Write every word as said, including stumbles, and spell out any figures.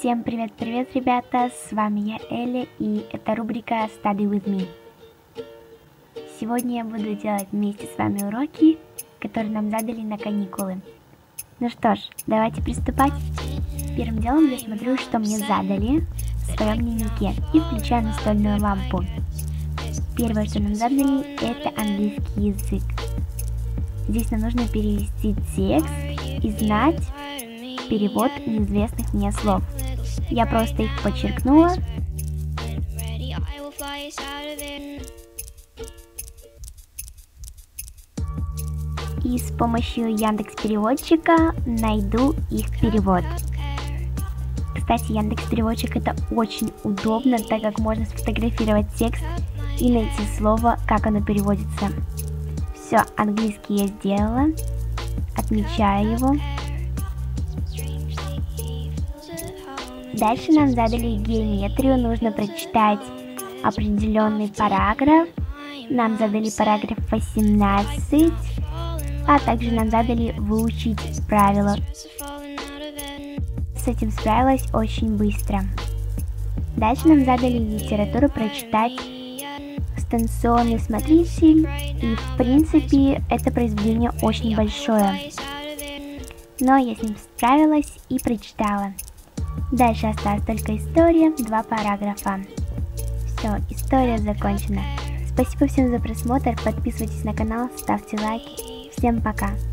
Всем привет-привет, ребята, с вами я Элли, и это рубрика Study with me. Сегодня я буду делать вместе с вами уроки, которые нам задали на каникулы. Ну что ж, давайте приступать. Первым делом я смотрю, что мне задали в своем дневнике, и включаю настольную лампу. Первое, что нам задали, это английский язык. Здесь нам нужно перевести текст и знать перевод неизвестных мне слов. Я просто их подчеркнула. И с помощью Яндекс.Переводчика найду их перевод. Кстати, Яндекс.Переводчик это очень удобно, так как можно сфотографировать текст и найти слово, как оно переводится. Все, английский я сделала. Отмечаю его. Дальше нам задали геометрию, нужно прочитать определенный параграф. Нам задали параграф восемнадцать, а также нам задали выучить правила. С этим справилась очень быстро. Дальше нам задали литературу прочитать «Станционный смотритель», и в принципе это произведение очень большое, но я с ним справилась и прочитала. Дальше осталась только история, два параграфа. Все, история закончена. Спасибо всем за просмотр, подписывайтесь на канал, ставьте лайки. Всем пока!